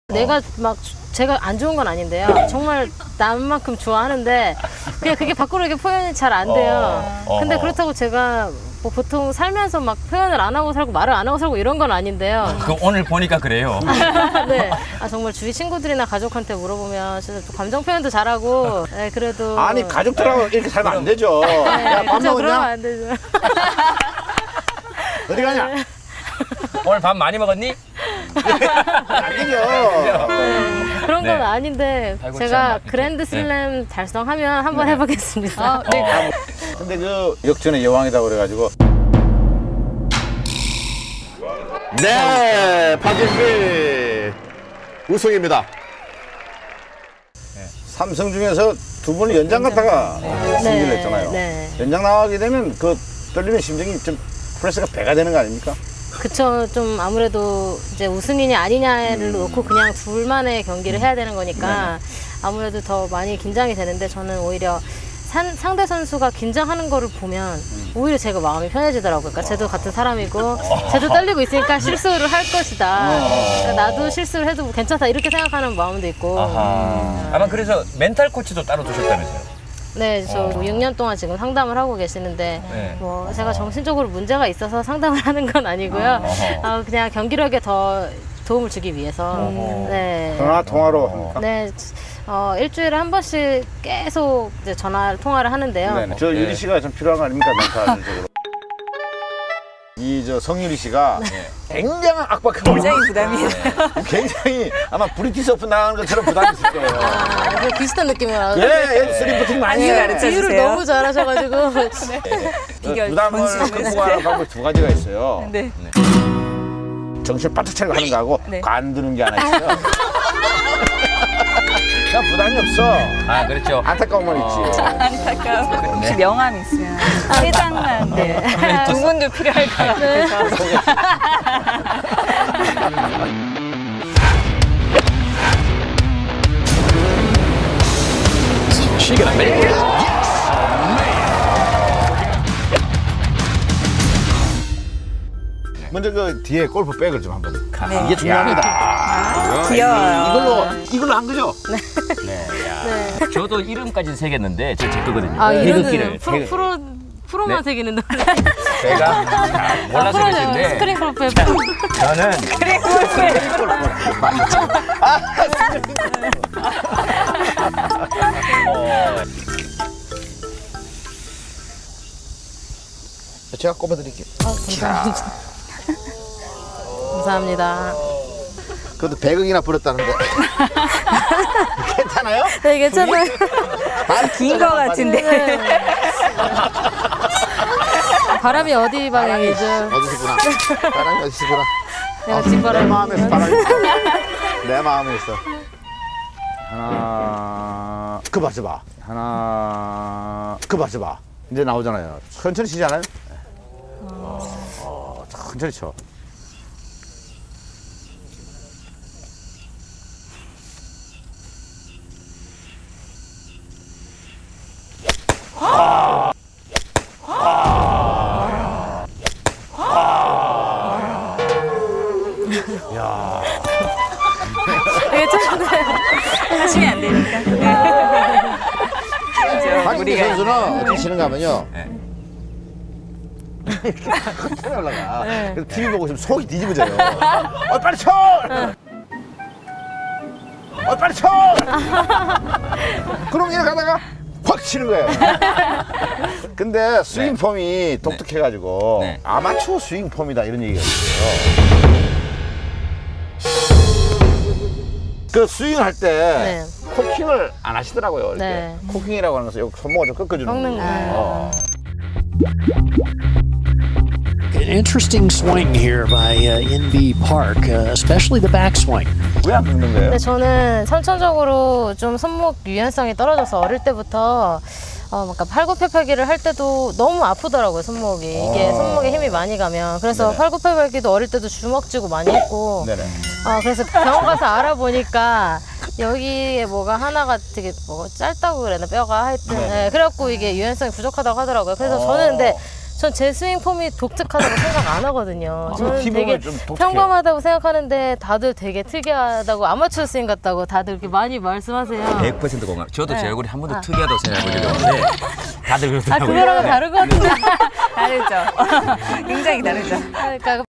내가 막 제가 안 좋은 건 아닌데요. 정말 남만큼 좋아하는데 그냥 그게 밖으로 이렇게 표현이 잘 안 돼요. 근데 그렇다고 제가 뭐 보통 살면서 막 표현을 안 하고 살고 말을 안 하고 살고 이런 건 아닌데요. 그 오늘 보니까 그래요. 네. 아, 정말 주위 친구들이나 가족한테 물어보면 진짜 또 감정 표현도 잘하고 네, 그래도 아니 가족들하고 이렇게 살면 안 되죠. 네, 야, 밥 그쵸, 그러면 먹었냐? 안 되죠. 어디 가냐? 오늘 밥 많이 먹었니? 아니죠. 네, 그런 건 네. 아닌데 아이고, 제가 참, 그랜드슬램 달성하면 한번 해보겠습니다. 네. 근데 그 역전의 여왕이다 그래가지고. 네, 박인비 우승입니다. 삼성 중에서 두 번을 연장 갔다가 승리를 했잖아요. 네. 연장 나가게 되면 그 떨리는 심정이 좀 프레스가 배가 되는 거 아닙니까? 그쵸. 좀 아무래도 이제 우승이냐 아니냐를 놓고 그냥 둘만의 경기를 해야 되는 거니까 아무래도 더 많이 긴장이 되는데 저는 오히려 상대 선수가 긴장하는 거를 보면 오히려 제가 마음이 편해지더라고요. 그러니까 쟤도 같은 사람이고 쟤도 떨리고 있으니까 실수를 할 것이다. 그러니까 나도 실수를 해도 뭐 괜찮다 이렇게 생각하는 마음도 있고. 아마 그래서 멘탈 코치도 따로 두셨다면서요? 네, 저 6년 동안 지금 상담을 하고 계시는데 네. 뭐 제가 정신적으로 문제가 있어서 상담을 하는 건 아니고요. 그냥 경기력에 더 도움을 주기 위해서. 네. 전화 통화로 합니까? 네. 일주일에 한 번씩 계속 이제 통화를 하는데요. 네네. 저 유리 씨가 좀 필요한 거 아닙니까? 멘탈적으로. 이 저 성유리 씨가 굉장한 압박감을 굉장히 부담이에요. 굉장히 아마 브리티시 오픈 나가는 것처럼 부담이 있을 거예요. 아, 비슷한 느낌으로. 예, 스리프팅 많이 안수 해요. 가르쳐 비유를 주세요. 너무 잘하셔가지고. 비결 부담을 전수를 극복하는 방법이 두 가지가 있어요. 네. 정신 바짝 차리고 하는 거하고 네. 관두는 게 하나 있어요. 그냥 부담이 없어. 아, 그렇죠. 안타까움만 있지. 안타까워. 혹시 명함 있으면 세 장만 두 분도 필요할 것 같아서. She gonna make it. 먼저 그 뒤에 골프백을 좀 한번. 네. 이게 중요합니다. 귀여워요. 이걸로 한 거죠? 네. 저도 이름까지 새겼는데 제 거거든요. 아, 태극기를. 이거는 프로만 네. 새기는데. 제가 몰라서 그랬는데 스크린 골프에 저는 제가 꼽아드릴게요. 감사합니다. 감사합니다. 그것도 100억이나 벌었다는데. 괜찮아요? 네, 괜찮아요. 긴 거 같은데. 네. 바람이 어디 방향이죠? 어디서구나. 바람이 어디서구나. 내가 내 뒷바람. 마음에서 바람이 있어. 내 마음에 있어. 하나. 그 봐, 저 봐. 하나. 그 봐, 저 봐. 이제 나오잖아요. 천천히 치지 않아요? 천천히 쳐. 하시면 안 되니까. 박인비 우리가 선수는 어떻게 치는가 하면요. 네. 천천히 올라가. 그래서 TV 보고 있으면 속이 뒤집어져요. 빨리 쳐! 빨리 쳐! 그럼 이렇게 가다가 확 치는 거예요. 근데 스윙 폼이 독특해가지고 네. 아마추어 스윙 폼이다 이런 얘기가 있어요. 그 스윙할 때 코킹을 안 하시더라고요. 이렇게. 네. 코킹이라고 하는 것은 여기 손목을 좀 꺾어주는 꺾는 거예요. An interesting swing here by Inbee Park, especially the backswing. 왜 안 꺾는 거예요? 근데 저는 선천적으로 좀 손목 유연성이 떨어져서 어릴 때부터 그러니까 팔굽혀펴기를 할 때도 너무 아프더라고요, 손목이. 이게 손목에 힘이 많이 가면. 그래서 네네. 팔굽혀펴기도 어릴 때도 주먹 쥐고 많이 했고. 네네. 그래서 병원 가서 알아보니까 여기에 뭐가 하나가 되게 뭐 짧다고 그랬나, 뼈가 하여튼. 네, 그래갖고 이게 유연성이 부족하다고 하더라고요. 그래서 저는 근데 전 제 스윙 폼이 독특하다고 생각 안 하거든요. 저는 팀워크가 되게 좀 독특해요. 평범하다고 생각하는데 다들 되게 특이하다고 아마추어 스윙 같다고 다들 이렇게 많이 말씀하세요. 100% 공감. 저도 제 네. 얼굴이 한 번도 특이하다고 생각해 본 적이 없는데 다들 아 그러더라고요. 그거랑은 다른 것 같은데. 다르죠. 굉장히 다르죠. 그러니까